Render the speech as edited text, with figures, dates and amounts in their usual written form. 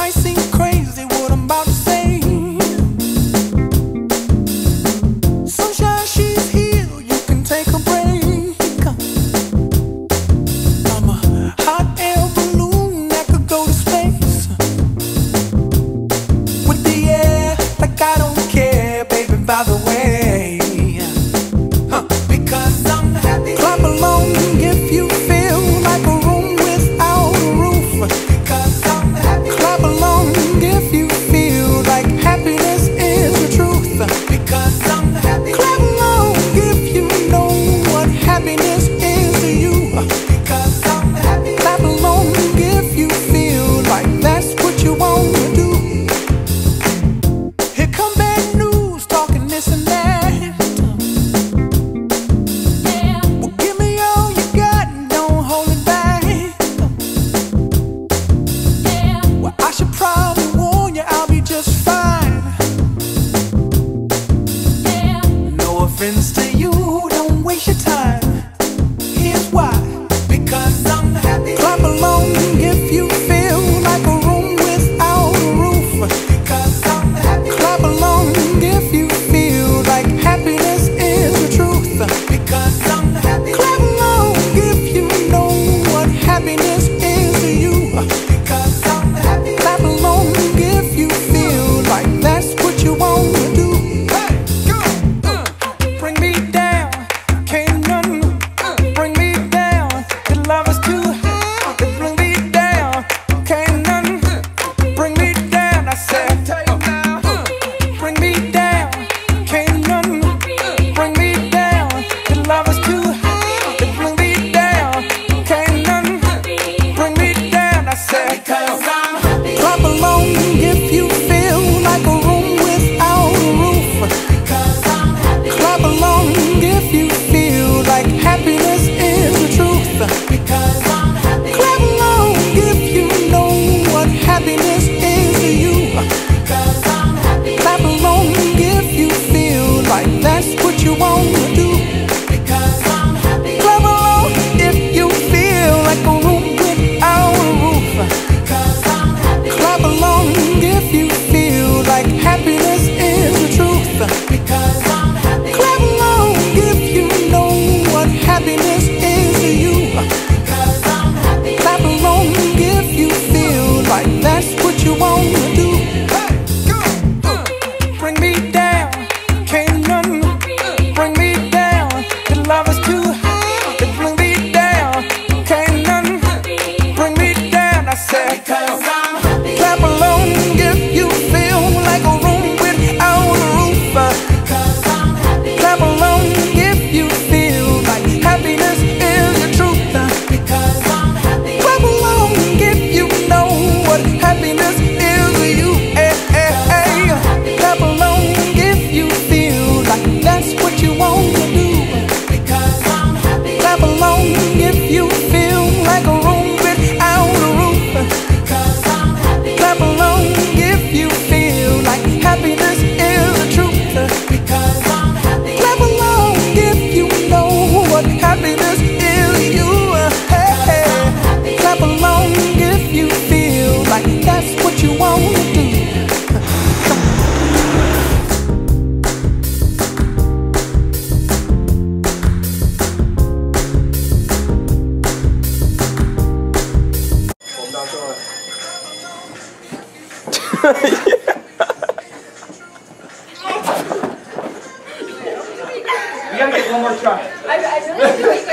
might seem crazy what I'm about to say. Sunshine, she's here, you can take a break. I'm a hot air balloon that could go to space with the air, like I don't care, baby, by the way. Because I'm happy. Clap along if you feel like a room without a roof. Because I'm happy. Clap along if you feel like happiness is the truth. Because I'm happy. Clap along if you know what happiness is to you. Because I'm happy. Clap along if you feel like that's what you want to do. Here come bad news, talking this and that. Well, give me all you got and don't hold it back. Well, I should probably warn you, I'll be just fine. No offense to you, don't waste your time. Here's why. Because I'm happy. Clap along if you feel like a room without a roof. Because I'm happy. Clap along if you feel like happiness is the truth. Because I'm happy. Clap along if you know what happiness is to you. Because I'm happy. Clap along if you feel like that's what you want to do. Hey, go! Bring me down, can't none bring me down. Your love is too high. Bring me down, can't none bring me down. I said, bring me down, can't none bring me down. Your love is too high. Bring me down, can't none bring me down. I said, because I'm happy. Clap along if you feel like a room without a roof. Because I'm happy. Clap along if you feel like happiness is the truth. Because I'm happy. Clap along if you know what happiness is to you. Because I'm happy. Clap along if you feel like that's what you want to do. Because I'm happy. Clap along if you feel like a room without a roof. Because I'm happy. Clap along if you feel like happiness is the truth. Because I'm happy. Clap along if you know what happiness is to you. Because I'm happy. Clap along if you feel like that's what you want to do. Hey, go! Bring me down, can't none bring me down. Your love is too high. Bring me down, can't none bring me down. I said, because I'm happy. Clap along if you feel like a room without a roof. Because I'm happy. Clap along if you feel like happiness is the truth. Because I'm happy. Clap along if you know what happiness is to you. Hey, hey, hey. Clap along if you feel like that's what you want to do. Because I'm happy. Clap along if you feel like a room without a roof. Because I'm happy. Clap along if you feel like happiness is the truth. Because I'm happy. Clap along if you know what happiness is to you. Hey, hey. Clap along if you feel like that's what you want to do. You gotta get one more try. I really do it.